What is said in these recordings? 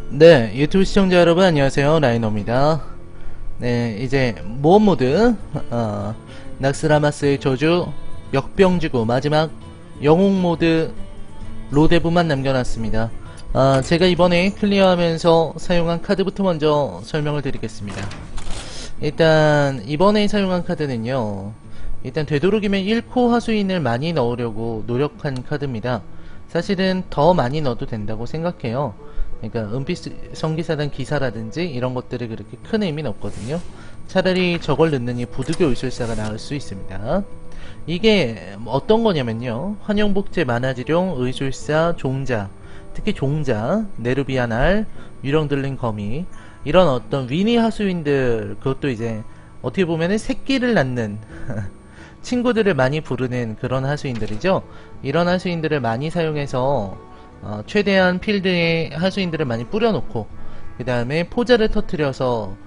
네, 유튜브 시청자 여러분 안녕하세요. 라이너입니다. 네, 이제 모험 모드 낙스라마스의 저주 역병지구 마지막 영웅 모드 로데브만 남겨놨습니다. 제가 이번에 클리어하면서 사용한 카드부터 먼저 설명을 드리겠습니다. 일단 이번에 사용한 카드는요, 일단 되도록이면 1코 하수인을 많이 넣으려고 노력한 카드입니다. 사실은 더 많이 넣어도 된다고 생각해요. 그러니까 은빛 성기사단 기사라든지 이런 것들이 그렇게 큰 의미는 없거든요. 차라리 저걸 넣느니 부두교 의술사가 나을 수 있습니다. 이게 어떤 거냐면요, 환영복제 만화지룡 의술사 종자, 특히 종자, 네르비안 알, 유령 들린 거미, 이런 어떤 위니 하수인들, 그것도 이제 어떻게 보면은 새끼를 낳는 친구들을 많이 부르는 그런 하수인들이죠. 이런 하수인들을 많이 사용해서 최대한 필드에 하수인들을 많이 뿌려놓고 그 다음에 포자를 터트려서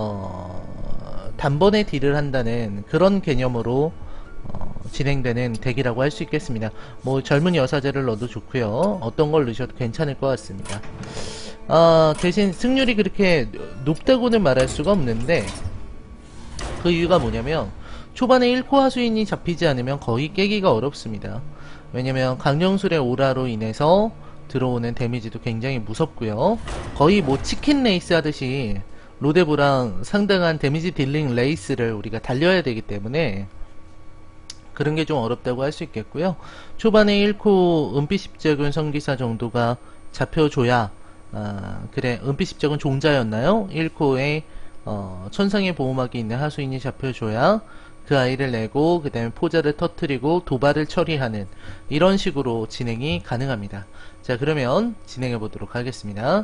단번에 딜을 한다는 그런 개념으로 진행되는 덱이라고 할 수 있겠습니다. 뭐 젊은 여사제를 넣어도 좋고요, 어떤 걸 넣으셔도 괜찮을 것 같습니다. 대신 승률이 그렇게 높다고는 말할 수가 없는데, 그 이유가 뭐냐면 초반에 1코 하수인이 잡히지 않으면 거의 깨기가 어렵습니다. 왜냐면 강령술의 오라로 인해서 들어오는 데미지도 굉장히 무섭고요, 거의 뭐 치킨 레이스 하듯이 로데브랑 상당한 데미지 딜링 레이스를 우리가 달려야 되기 때문에 그런 게 좀 어렵다고 할 수 있겠고요. 초반에 1코 은빛 십자군 성기사 정도가 잡혀줘야, 그래, 은빛 십자군 종자였나요? 1코에 천상의 보호막이 있는 하수인이 잡혀줘야 그 아이를 내고 그 다음에 포자를 터트리고 도발을 처리하는 이런 식으로 진행이 가능합니다. 자, 그러면 진행해 보도록 하겠습니다.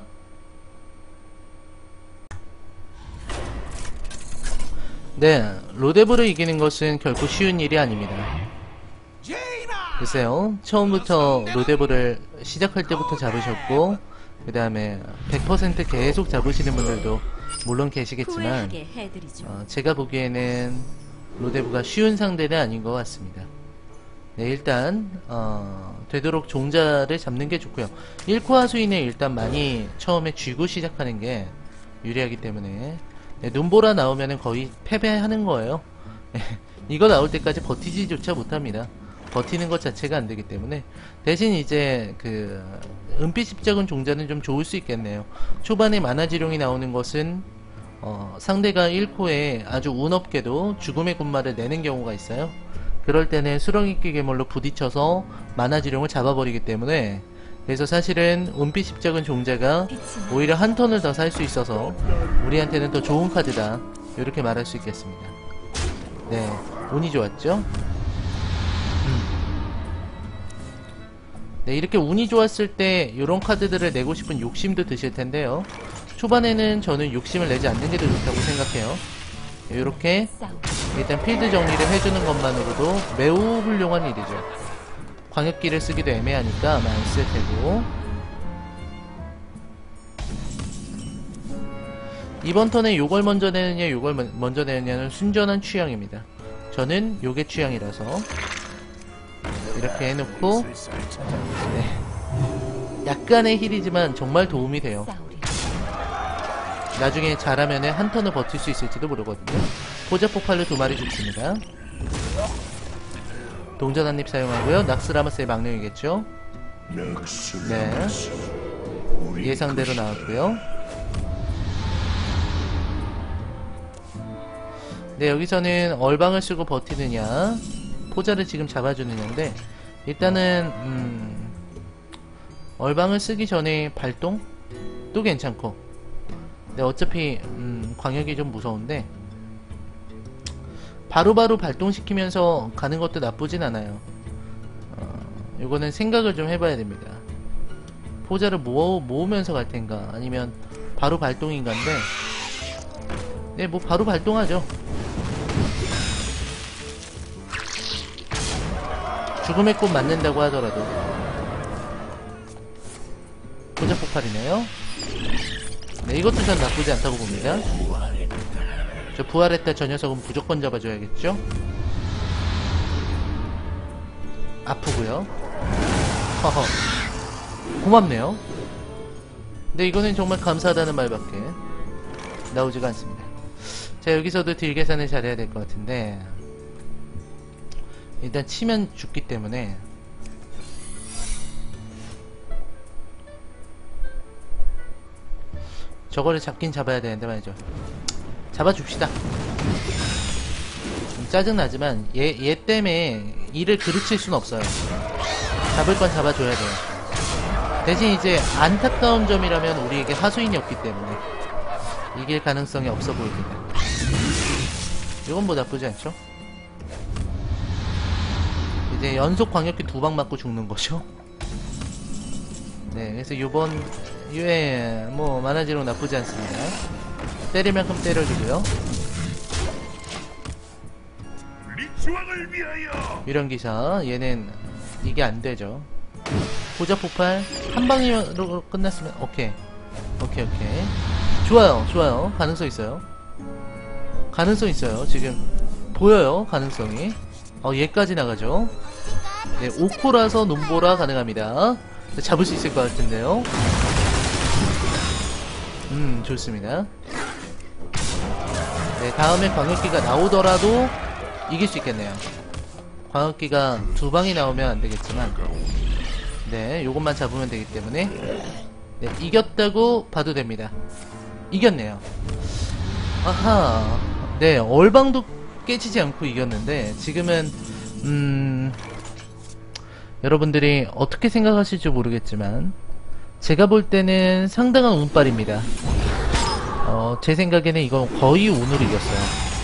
네, 로데브를 이기는 것은 결코 쉬운 일이 아닙니다. 글쎄요, 처음부터 로데브를 시작할 때부터 잡으셨고 그 다음에 100% 계속 잡으시는 분들도 물론 계시겠지만 제가 보기에는 로데브가 쉬운 상대는 아닌 것 같습니다. 네, 일단 되도록 종자를 잡는 게 좋고요. 1코 하수인을 일단 많이 처음에 쥐고 시작하는 게 유리하기 때문에, 네, 눈보라 나오면은 거의 패배하는 거예요. 이거 나올 때까지 버티지조차 못합니다. 버티는 것 자체가 안 되기 때문에. 대신 이제 그 은빛 십자군 종자는 좀 좋을 수 있겠네요. 초반에 만화지룡이 나오는 것은 상대가 1코에 아주 운없게도 죽음의 군마를 내는 경우가 있어요. 그럴 때는 수렁이끼 괴물로 부딪혀서 만화지룡을 잡아버리기 때문에, 그래서 사실은 은빛 십자군 종자가 오히려 한 턴을 더 살 수 있어서 우리한테는 더 좋은 카드다, 이렇게 말할 수 있겠습니다. 네, 운이 좋았죠? 네, 이렇게 운이 좋았을 때 이런 카드들을 내고 싶은 욕심도 드실 텐데요, 초반에는 저는 욕심을 내지 않는 게 더 좋다고 생각해요. 이렇게 일단 필드 정리를 해주는 것만으로도 매우 훌륭한 일이죠. 광역기를 쓰기도 애매하니까 아마 안 쓸 테고. 이번 턴에 요걸 먼저 내느냐 요걸 먼저 내느냐는 순전한 취향입니다. 저는 요게 취향이라서 이렇게 해놓고, 네, 약간의 힐이지만 정말 도움이 돼요. 나중에 잘하면은 한 턴을 버틸 수 있을지도 모르거든요. 포자 폭발로 2마리 죽습니다. 동전 한입 사용하고요. 낙스라마스의 망령이겠죠? 네, 예상대로 나왔고요. 네, 여기서는 얼방을 쓰고 버티느냐 포자를 지금 잡아주느냐인데, 일단은 얼방을 쓰기 전에 발동도 괜찮고, 네, 어차피 광역이 좀 무서운데 바로바로 발동시키면서 가는 것도 나쁘진 않아요. 요거는 생각을 좀 해봐야 됩니다. 포자를 모으면서 갈 텐가 아니면 바로 발동인가인데, 네, 뭐 바로 발동하죠. 죽음의 꽃 맞는다고 하더라도. 포자 폭발이네요. 네, 이것도 전 나쁘지 않다고 봅니다. 저 부활했다 저 녀석은 무조건 잡아줘야겠죠? 아프고요. 허허, 고맙네요. 근데 이거는 정말 감사하다는 말밖에 나오지가 않습니다. 자, 여기서도 딜 계산을 잘해야 될 것 같은데, 일단 치면 죽기 때문에 저거를 잡긴 잡아야 되는데 말이죠. 잡아줍시다. 좀 짜증나지만 얘 때문에 일을 그르칠 순 없어요. 잡을 건 잡아줘야 돼요. 대신 이제 안타까운 점이라면 우리에게 하수인이 없기 때문에 이길 가능성이 없어 보입니다. 이건 뭐 나쁘지 않죠? 이제 연속 광역기 2방 맞고 죽는 거죠. 네, 그래서 요번 유에 뭐 만화지로 나쁘지 않습니다. 때릴 만큼 때려주고요. 유령기사, 얘는 이게 안되죠. 고작 폭발 한 방으로 끝났으면 오케이. 좋아요. 가능성 있어요. 지금 보여요. 가능성이. 얘까지 나가죠. 네, 5코라서 눈보라 가능합니다. 잡을 수 있을 것 같은데요. 좋습니다. 네, 다음에 광역기가 나오더라도 이길 수 있겠네요. 광역기가 2방이 나오면 안되겠지만, 네, 요것만 잡으면 되기 때문에, 네, 이겼다고 봐도 됩니다. 이겼네요. 아하. 네, 얼방도 깨지지 않고 이겼는데, 지금은 여러분들이 어떻게 생각하실지 모르겠지만 제가 볼 때는 상당한 운빨입니다. 제 생각에는 이건 거의 운으로 이겼어요.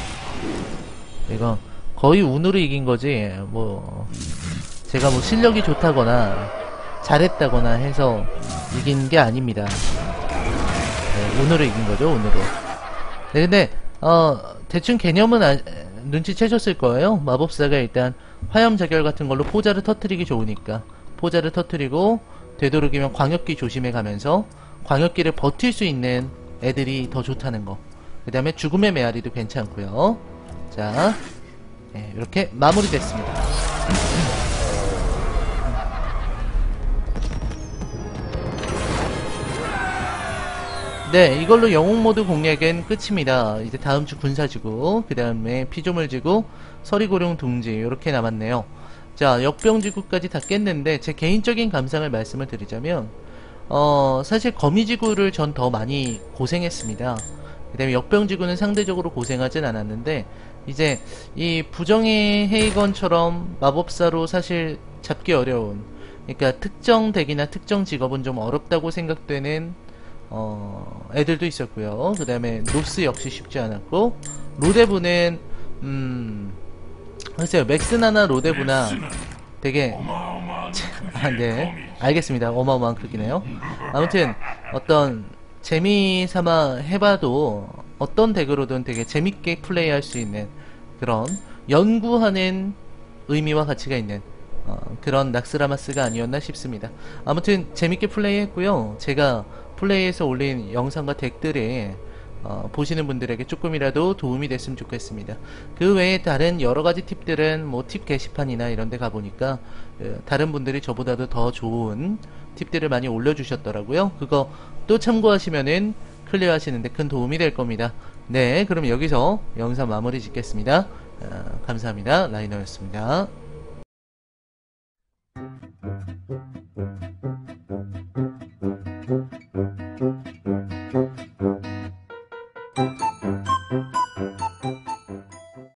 이건 거의 운으로 이긴 거지, 뭐 제가 뭐 실력이 좋다거나 잘했다거나 해서 이긴 게 아닙니다. 네, 운으로 이긴 거죠, 운으로. 네, 근데 대충 개념은 눈치채셨을 거예요. 마법사가 일단 화염자결 같은 걸로 포자를 터트리기 좋으니까 포자를 터트리고 되도록이면 광역기 조심해 가면서 광역기를 버틸 수 있는 애들이 더 좋다는 거. 그 다음에 죽음의 메아리도 괜찮고요. 자, 네, 이렇게 마무리됐습니다. 네, 이걸로 영웅모드 공략은 끝입니다. 이제 다음주 군사지구, 그 다음에 피조물지구, 서리고룡 둥지 이렇게 남았네요. 자, 역병지구까지 다 깼는데 제 개인적인 감상을 말씀을 드리자면 사실 거미지구를 전 더 많이 고생했습니다. 그 다음에 역병지구는 상대적으로 고생하진 않았는데 이제 이 부정의 헤이건처럼 마법사로 사실 잡기 어려운, 그러니까 특정 덱이나 특정 직업은 좀 어렵다고 생각되는 애들도 있었고요. 그 다음에 노스 역시 쉽지 않았고, 로데브는 글쎄요, 맥스나나 로데브나 되게 네, 알겠습니다. 어마어마한 크기네요. 아무튼 어떤 재미삼아 해봐도 어떤 덱으로든 되게 재밌게 플레이할 수 있는 그런 연구하는 의미와 가치가 있는 그런 낙스라마스가 아니었나 싶습니다. 아무튼 재밌게 플레이했고요. 제가 플레이에서 올린 영상과 덱들이 보시는 분들에게 조금이라도 도움이 됐으면 좋겠습니다. 그 외에 다른 여러가지 팁들은 뭐 팁 게시판이나 이런 데 가보니까 다른 분들이 저보다도 더 좋은 팁들을 많이 올려주셨더라고요. 그거 또 참고하시면은 클리어 하시는데 큰 도움이 될 겁니다. 네, 그럼 여기서 영상 마무리 짓겠습니다. 감사합니다. 라이너였습니다.